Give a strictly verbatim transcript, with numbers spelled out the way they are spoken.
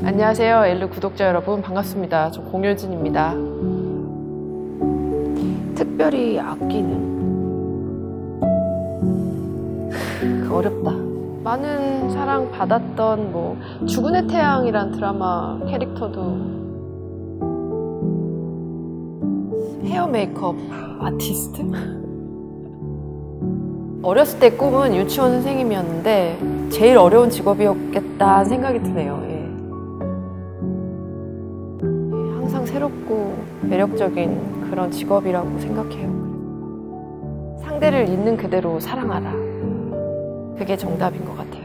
안녕하세요, 엘르 구독자 여러분, 반갑습니다. 저 공효진입니다. 특별히 아끼는 어렵다. 많은 사랑 받았던 뭐 죽은의 태양이란 드라마 캐릭터도 헤어 메이크업 아티스트? 어렸을 때 꿈은 유치원 선생님이었는데 제일 어려운 직업이었겠다는 생각이 드네요. 예. 항상 새롭고 매력적인 그런 직업이라고 생각해요. 상대를 있는 그대로 사랑하라. 그게 정답인 것 같아요.